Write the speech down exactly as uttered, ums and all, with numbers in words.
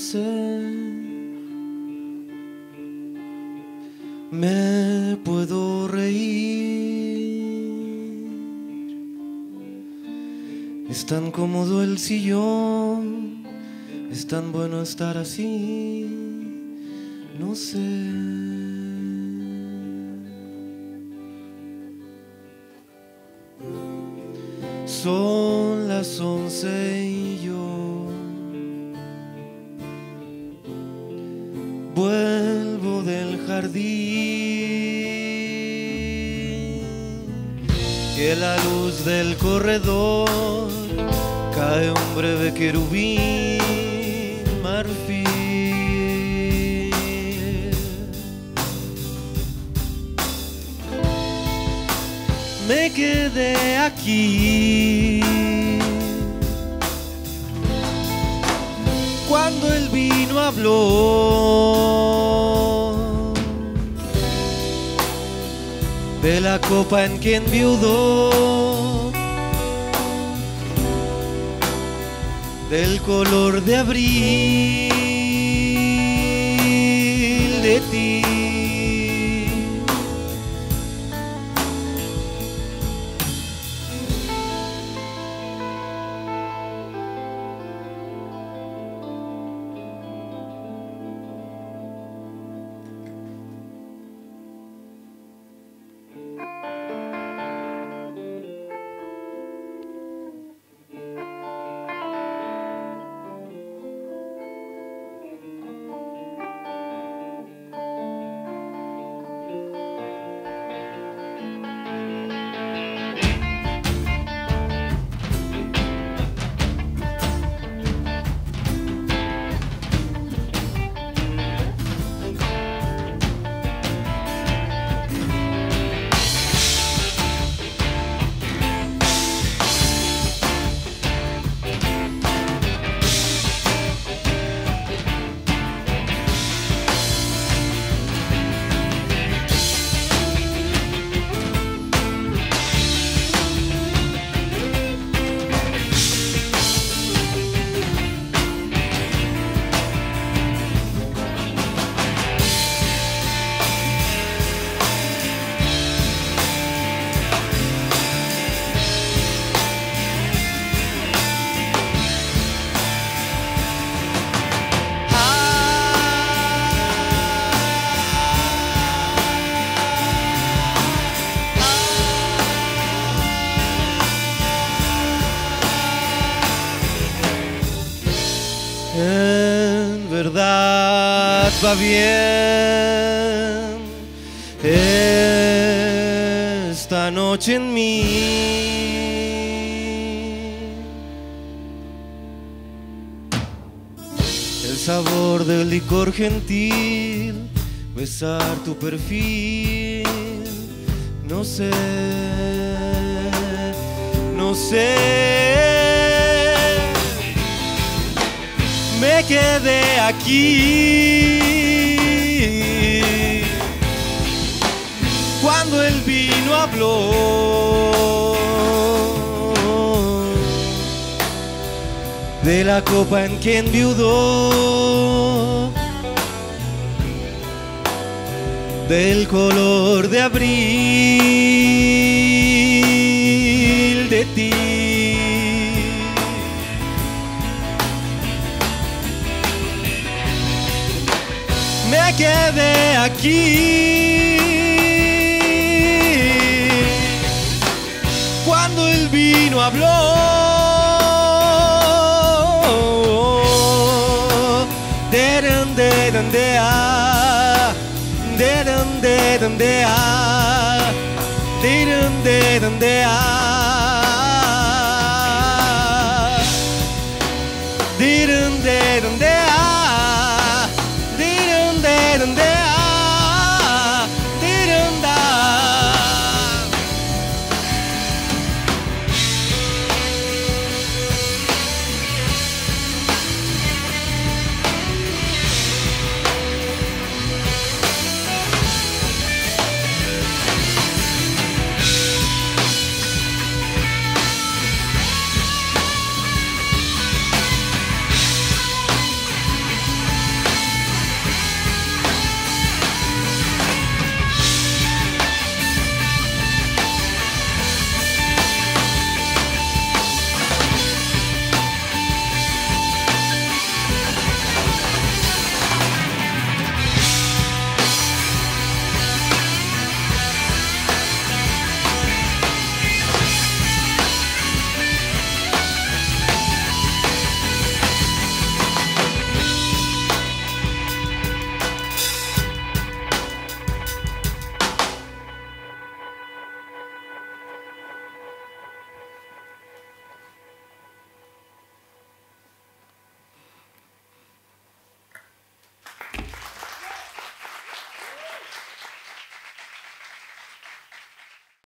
sé, me puedo reír. Es tan cómodo el sillón, es tan bueno estar así, no sé. Son las once y yo vuelvo del jardín y en la luz del corredor cae un breve querubín marfil. Me quedé aquí cuando el vino habló de la copa en que enviudó, del color de abril de ti. En verdad va bien esta noche en mí. El sabor del licor gentil, besar tu perfil, no sé, no sé. Me quedé aquí cuando el vino habló de la copa en que enviudó, del color de abril de ti. Me quedé aquí cuando el vino habló de donde donde a de donde donde a de donde donde a de donde donde